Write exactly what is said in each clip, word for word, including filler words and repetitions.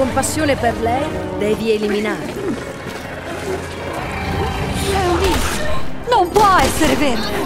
compassione per lei, devi eliminarlo. Eunice, non può essere vero!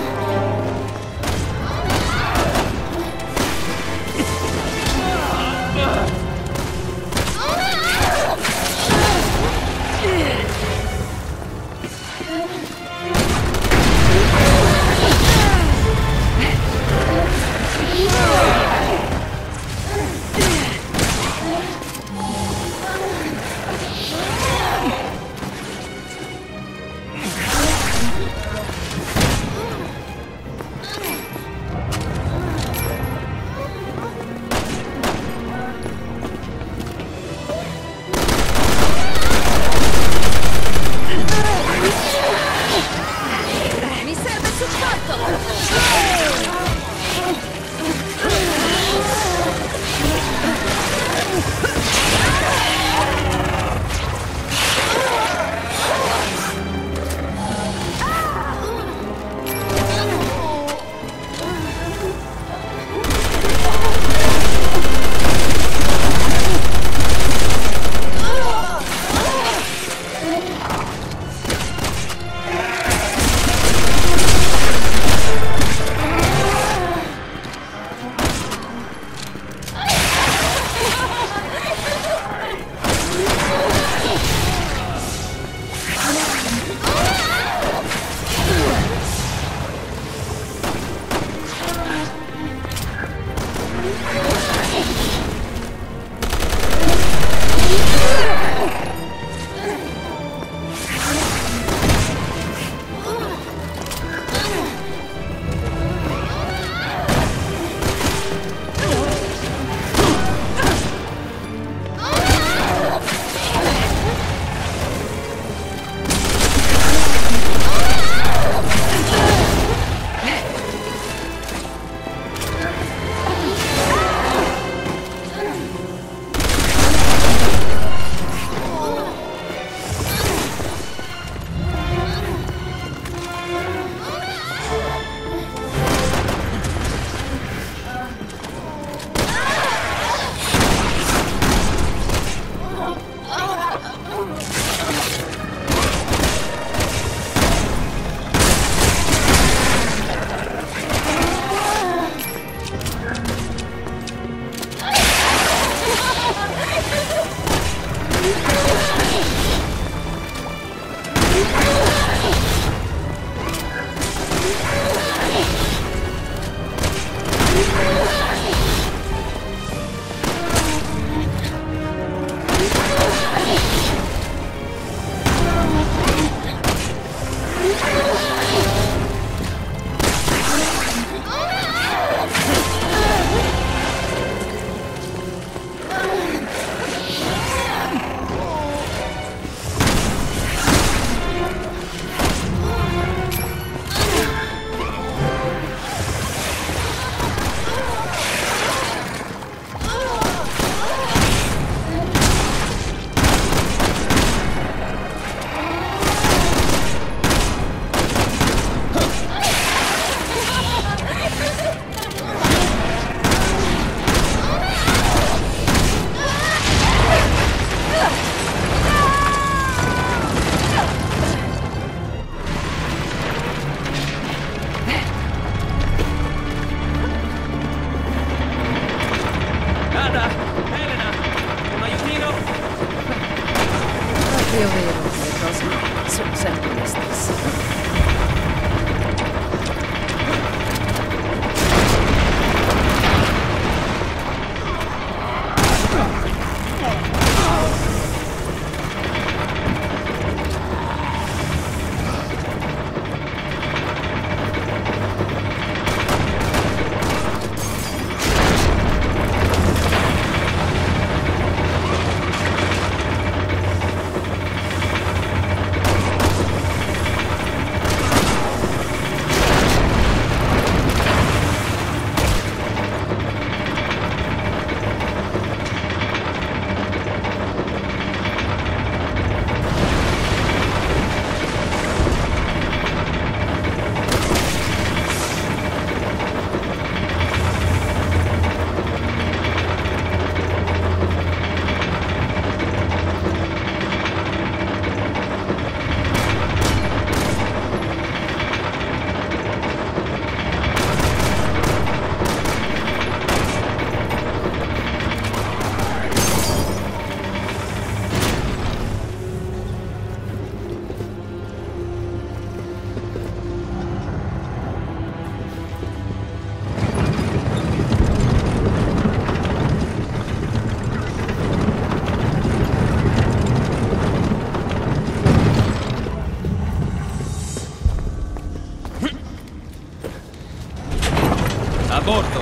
bordo!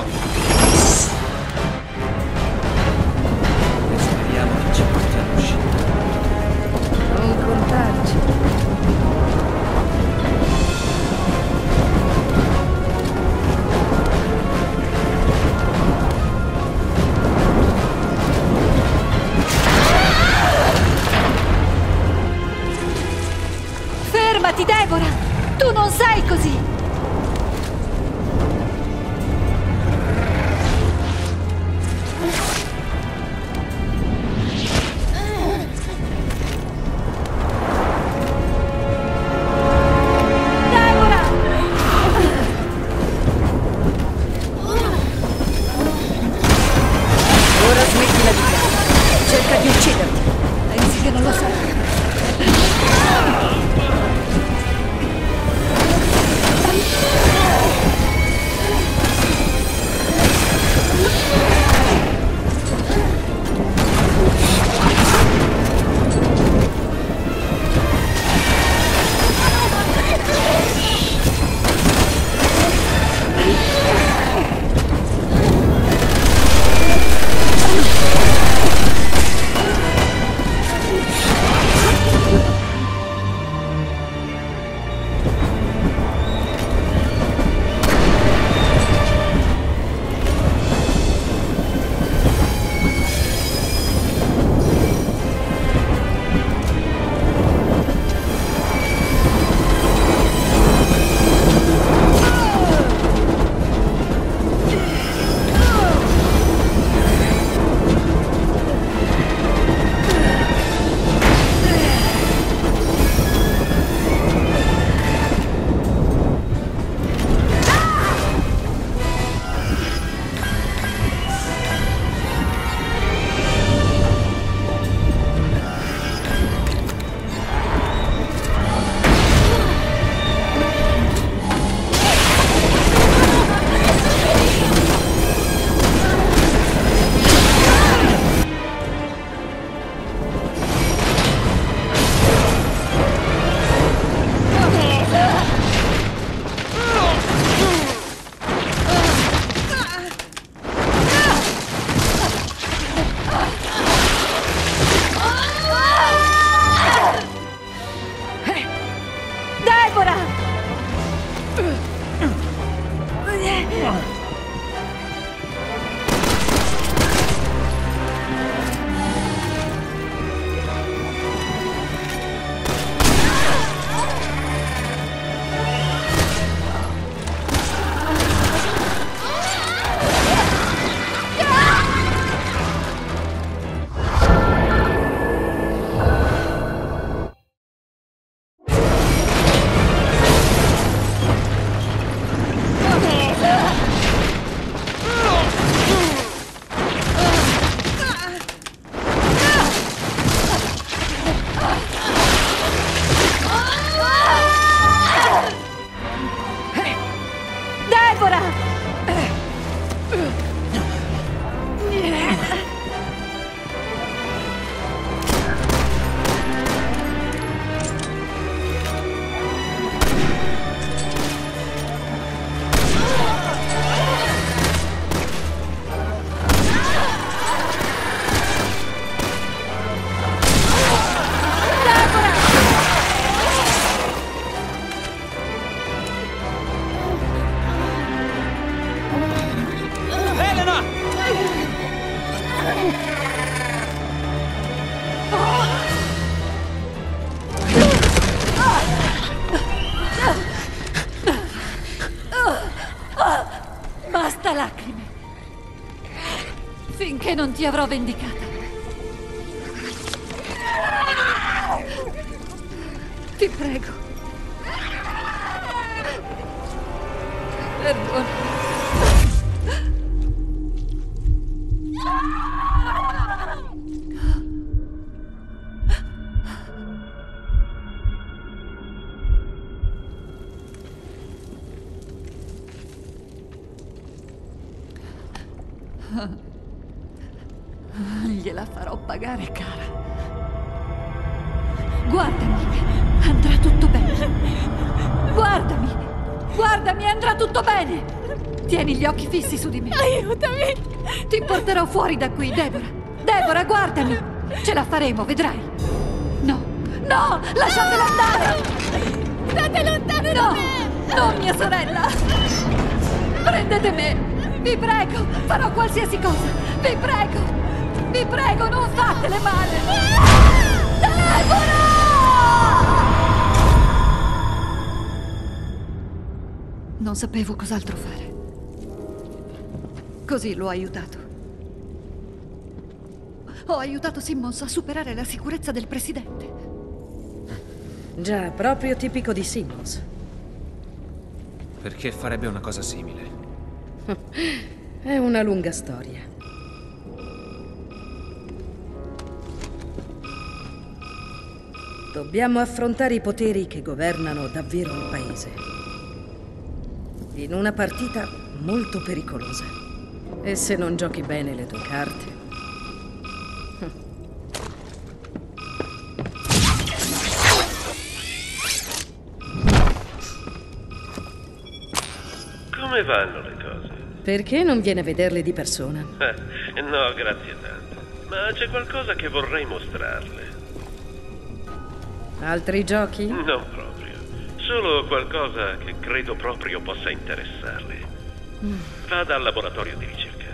E speriamo che ci porti all'uscita. Non contarci. Fermati, Deborah! Tu non sei così! Basta lacrime. Finché non ti avrò vendicata. Ti prego. Perdona. Gliela farò pagare cara. Guardami, andrà tutto bene. Guardami. Guardami, andrà tutto bene! Tieni gli occhi fissi su di me. Aiutami! Ti porterò fuori da qui, Deborah. Deborah, guardami! Ce la faremo, vedrai. No, no, lasciatela andare! State lontano da No, me! non mia sorella! Prendete me! Vi prego, farò qualsiasi cosa! Vi prego! Vi prego, non fatele male! Deborah! Non sapevo cos'altro fare. Così l'ho aiutato. Ho aiutato Simmons a superare la sicurezza del presidente. Già, proprio tipico di Simmons. Perché farebbe una cosa simile? È una lunga storia. Dobbiamo affrontare i poteri che governano davvero il paese. In una partita molto pericolosa. E se non giochi bene le tue carte... Come vanno le cose? Perché non viene a vederle di persona? Eh, no, grazie tante. Ma c'è qualcosa che vorrei mostrarle. Altri giochi? Non proprio. Solo qualcosa che credo proprio possa interessarle. Vada al laboratorio di ricerca.